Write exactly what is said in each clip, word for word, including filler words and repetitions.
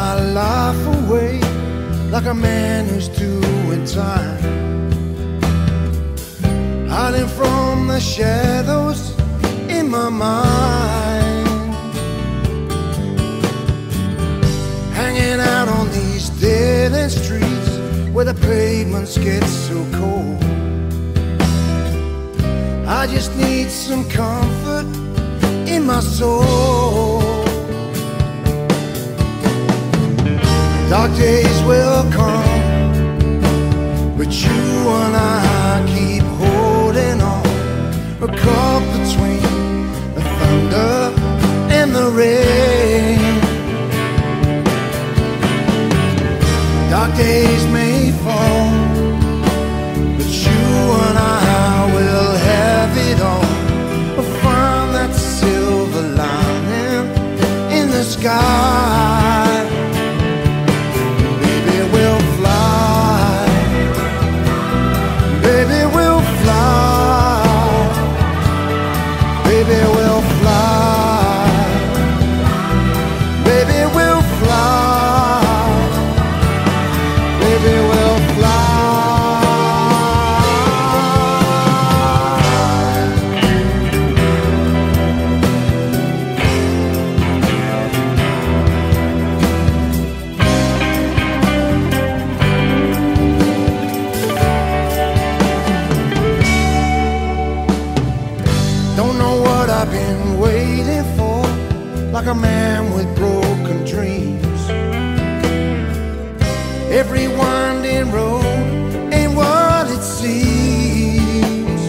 my life away like a man who's doing time, hiding from the shadows in my mind, hanging out on these dead-end streets where the pavements get so cold. I just need some comfort in my soul. Dark days will come, but you and I keep holding on. We're caught between the thunder and the rain. Dark days may fall, but you and I will have it all. We'll find that silver lining in the sky. Baby, we'll fly. Baby, we'll fly. Baby, we'll fly. Baby, we'll fly. Baby, we'll fly. Don't know what I've been waiting for, like a man with broken dreams. Every winding road ain't what it seems.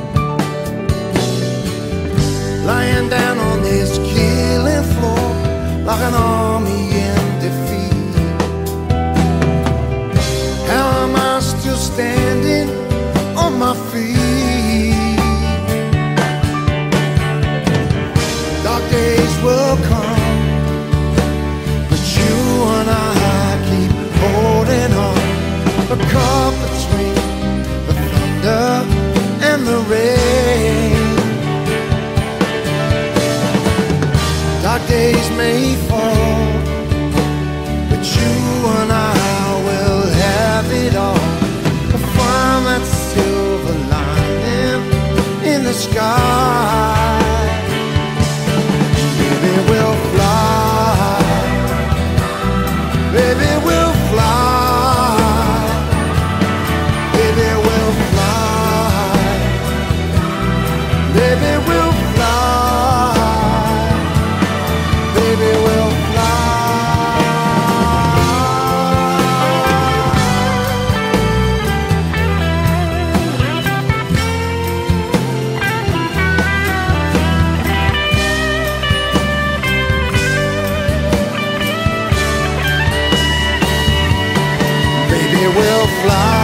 Lying down on this killing floor like an army in defeat. How am I still standing on my feet? Dark days will come, but you and I keep holding on. We're caught between the thunder and the rain. Dark days may fall, but you and I will have it all. We'll find that silver lining in the sky. Baby, we'll fly. Baby, we'll fly. Baby, we'll fly. Baby, we'll fly. Baby, we'll fly. Baby, we'll fly.